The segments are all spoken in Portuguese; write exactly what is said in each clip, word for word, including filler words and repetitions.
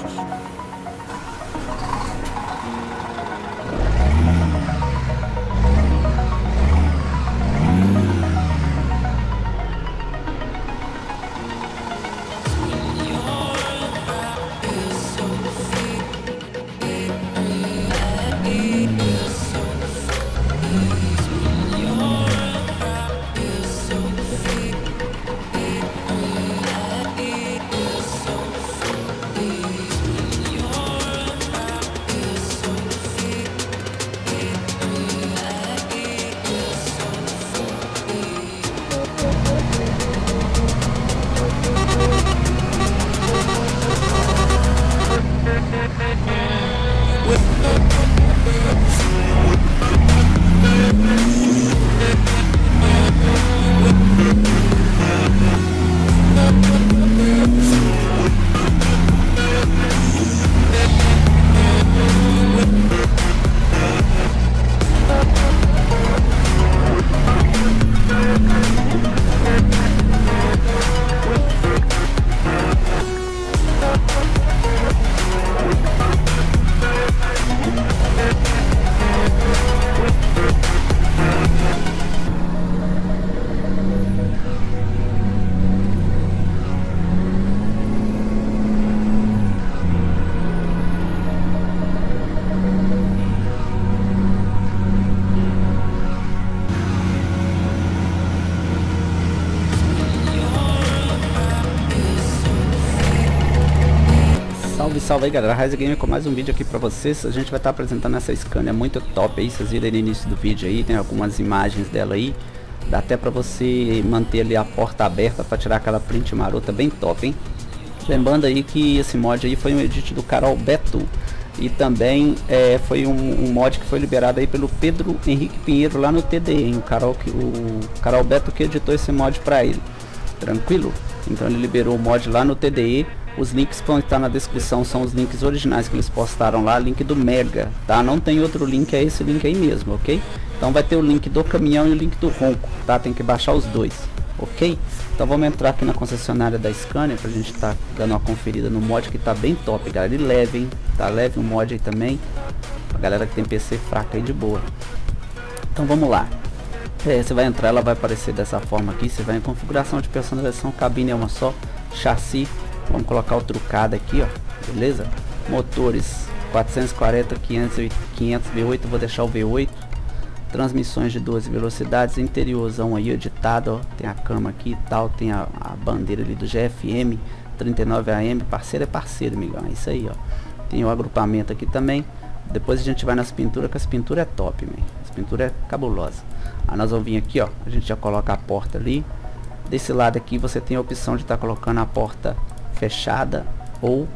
Salve, salve aí galera, Rise Gamer com mais um vídeo aqui pra vocês. A gente vai estar tá apresentando essa Scania muito top aí, vocês viram aí no início do vídeo aí, tem algumas imagens dela aí. Dá até pra você manter ali a porta aberta pra tirar aquela print marota bem top, hein. Lembrando aí que esse mod aí foi um edit do Carol Beto. E também é, foi um, um mod que foi liberado aí pelo Pedro Henrique Pinheiro lá no T D E, hein? O Carol, que, o Carol Beto que editou esse mod pra ele. Tranquilo? Então ele liberou o mod lá no T D E. Os links que vão estar na descrição são os links originais que eles postaram lá, link do Mega, tá? Não tem outro link, é esse link aí mesmo, ok? Então vai ter o link do caminhão e o link do ronco, tá? Tem que baixar os dois, ok? Então vamos entrar aqui na concessionária da Scania pra gente tá dando uma conferida no mod que tá bem top, galera. E leve, hein? Tá leve o mod aí também, a galera que tem P C fraca aí de boa. Então vamos lá. É, você vai entrar, ela vai aparecer dessa forma aqui, você vai em configuração de personalização, cabine é uma só, chassi. Vamos colocar o trucado aqui, ó, beleza? Motores quatrocentos e quarenta, quinhentos V oito, vou deixar o V oito. Transmissões de doze velocidades, interiorzão aí editado, ó. Tem a cama aqui e tal, tem a, a bandeira ali do G F M, trinta e nove A M, parceiro é parceiro, amigão, é isso aí, ó. Tem o agrupamento aqui também. Depois a gente vai nas pinturas, que as pinturas é top, man. As pinturas é cabulosa. Aí nós vamos vir aqui, ó, a gente já coloca a porta ali. Desse lado aqui você tem a opção de estar tá colocando a porta fechada ou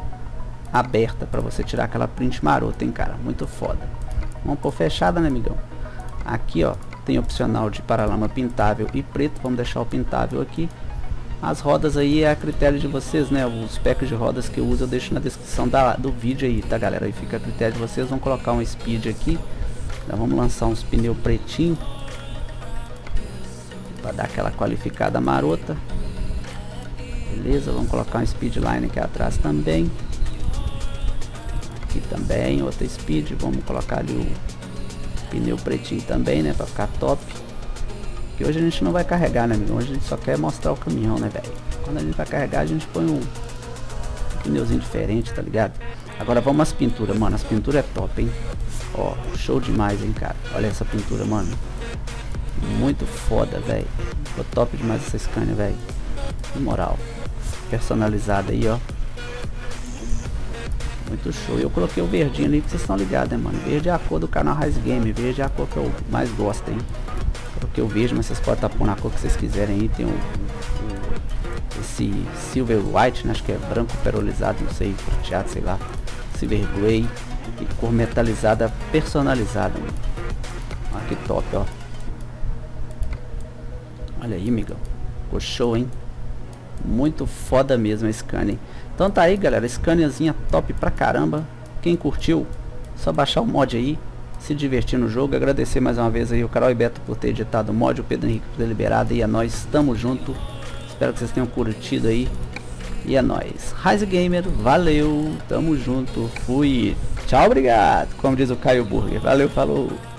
aberta para você tirar aquela print marota, hein, cara, muito foda. Vamos pôr fechada, né, amigão? Aqui, ó, tem opcional de paralama pintável e preto, vamos deixar o pintável aqui. As rodas aí é a critério de vocês, né? Os packs de rodas que eu uso eu deixo na descrição da, do vídeo aí, tá, galera? Aí fica a critério de vocês. Vamos colocar um speed aqui, já vamos lançar uns pneus pretinho para dar aquela qualificada marota. Beleza, vamos colocar um speedline aqui atrás também. Aqui também, outra speed. Vamos colocar ali o pneu pretinho também, né? Pra ficar top. Que hoje a gente não vai carregar, né, amigo? Hoje a gente só quer mostrar o caminhão, né, velho? Quando a gente vai carregar, a gente põe um, um pneuzinho diferente, tá ligado? Agora vamos às pinturas, mano. As pinturas é top, hein? Ó, show demais, hein, cara? Olha essa pintura, mano. Muito foda, velho. Ficou top demais essa Scania, velho. Na moral. Personalizada aí, ó. Muito show. Eu coloquei o verdinho ali que vocês estão ligados, né, mano? Verde é a cor do canal Rise Game. Verde é a cor que eu mais gosto, hein? Coloquei o verde, mas vocês podem estar pondo a cor que vocês quiserem aí. Tem o, o esse silver white, né? Acho que é branco perolizado, não sei, prateado, sei lá. Silver grey e cor metalizada personalizada, mano. Olha que top, ó. Olha aí, amigão. Ficou show, hein? Muito foda mesmo a Scania. Então tá aí, galera, Scaniazinha top pra caramba. Quem curtiu, só baixar o mod aí, se divertir no jogo. Agradecer mais uma vez aí o Carol e Beto por ter editado o mod, o Pedro Henrique por ter liberado, e a nós estamos junto. Espero que vocês tenham curtido aí. E é nóis. Rise Gamer, valeu, tamo junto, fui. Tchau, obrigado. Como diz o Caio Burger. Valeu, falou.